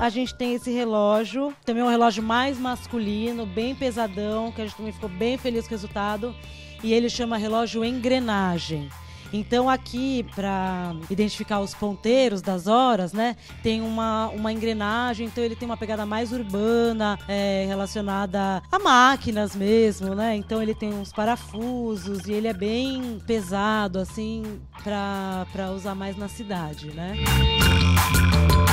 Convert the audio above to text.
a gente tem esse relógio, também um relógio mais masculino, bem pesadão, que a gente também ficou bem feliz com o resultado. E ele chama relógio engrenagem. Então aqui, para identificar os ponteiros das horas, né, tem uma engrenagem, então ele tem uma pegada mais urbana, relacionada a máquinas mesmo, né? Então ele tem uns parafusos e ele é bem pesado, assim, para usar mais na cidade, né?